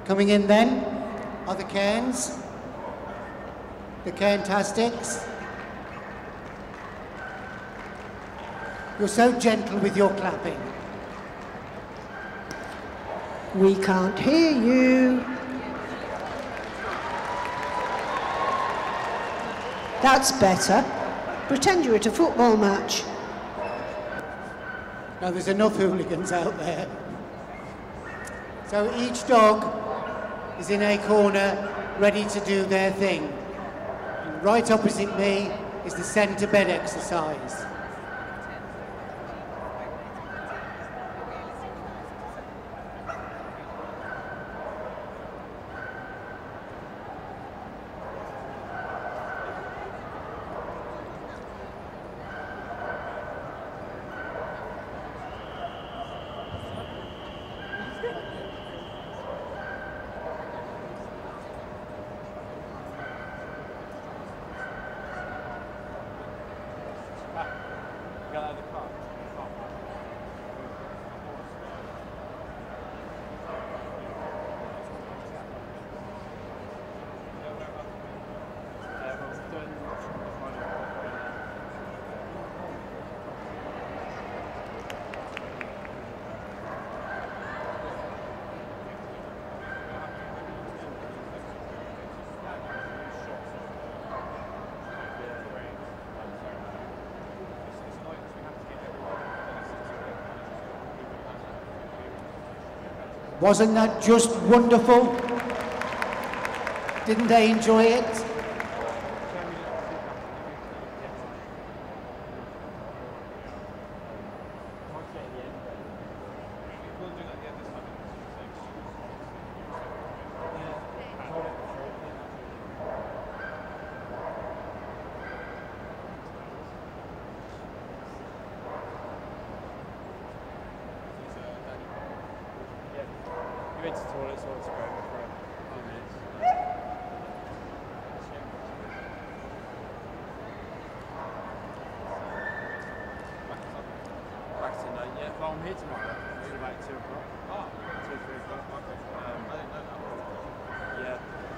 Coming in then are the Cairns, the Cairntastics. You're so gentle with your clapping. We can't hear you. That's better. Pretend you're at a football match. Now there's enough hooligans out there. So each dog is in a corner ready to do their thing. And right opposite me is the centre bed exercise. Wasn't that just wonderful? Didn't they enjoy it? I'm here tomorrow. It's about 2 o'clock. Oh, 2, 3 o'clock. Okay. I didn't know that. Yeah.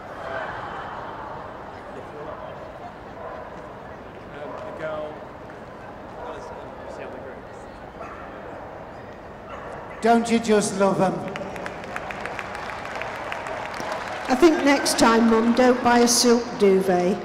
The girl. See on the group. Don't you just love them? I think next time, Mum, don't buy a silk duvet.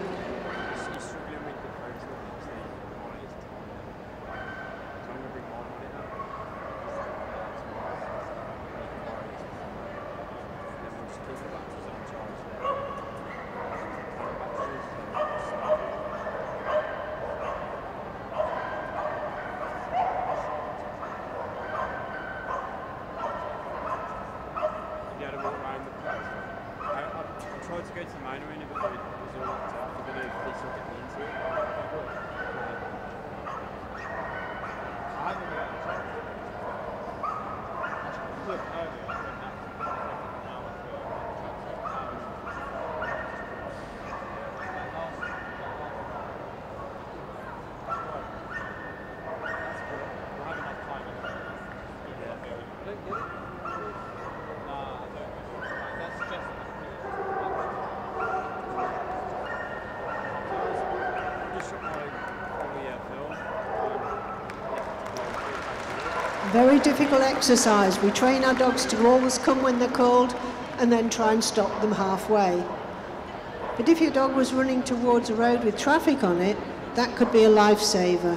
Very difficult exercise. We train our dogs to always come when they're called and then try and stop them halfway. But if your dog was running towards a road with traffic on it, that could be a lifesaver.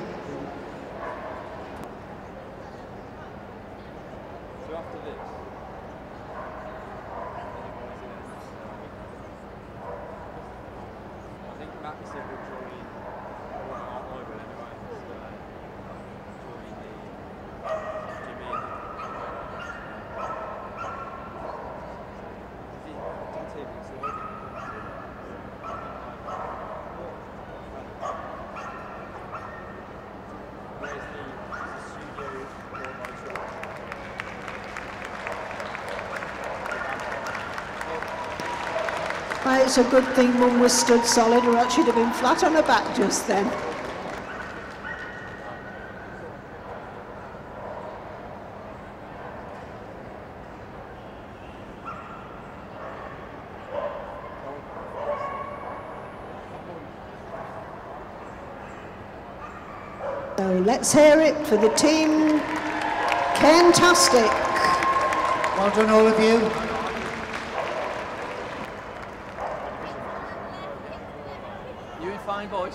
Well, it's a good thing Mum was stood solid, or else she'd have been flat on her back just then. So let's hear it for the team Cairntastic. Well done, all of you. You in fine, boys?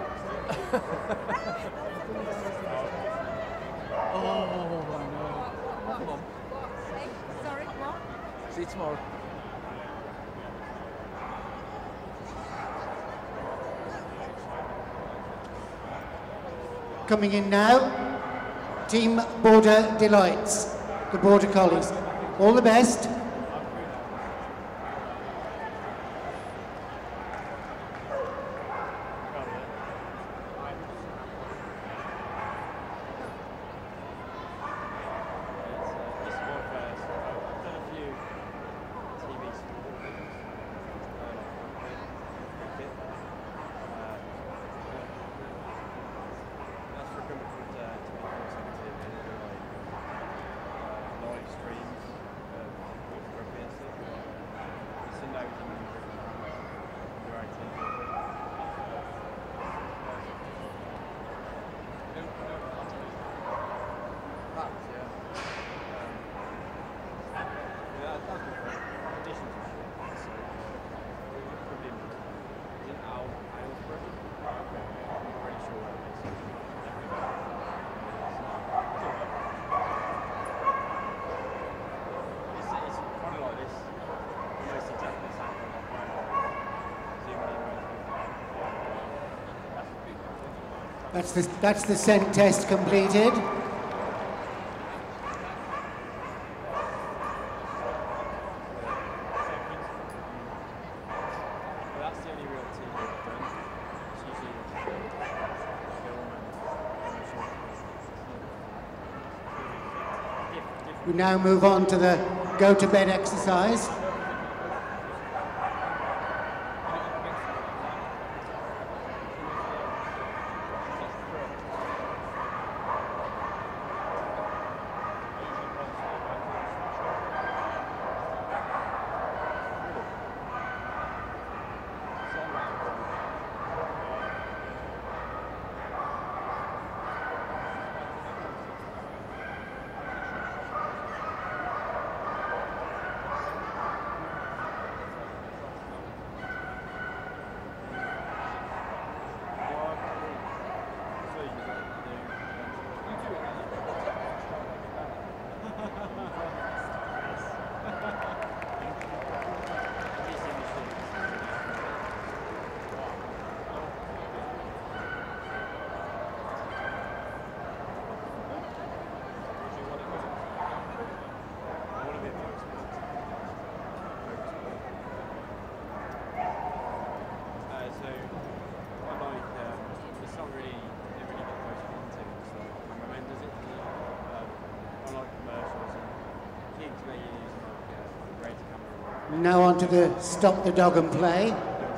Oh, I know. Come on. Sorry, what? See you tomorrow. Coming in now, Team Border Delights, the Border Collies. All the best. That's the scent test completed. We now move on to the go to bed exercise. Now on to the stop the dog and play.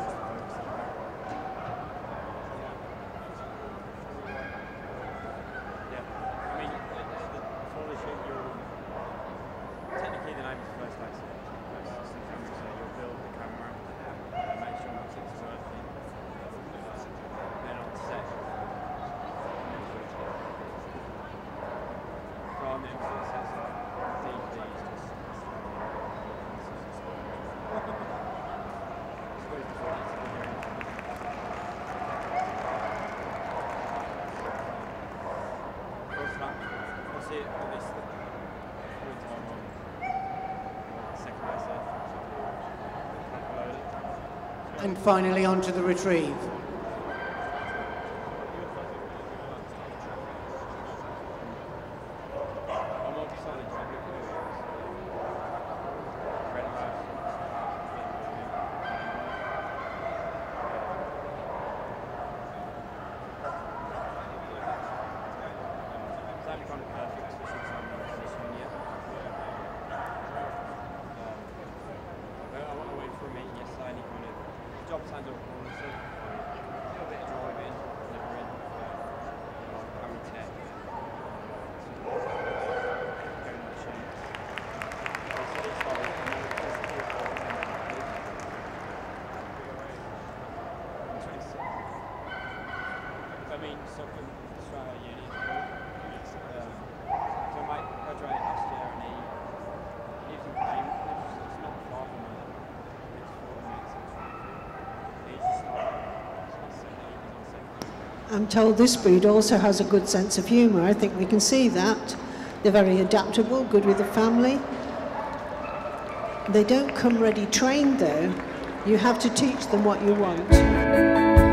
And finally on to the retrieve. Something Australia I'm told this breed also has a good sense of humour. I think we can see that. They're very adaptable, good with the family. They don't come ready trained though. You have to teach them what you want.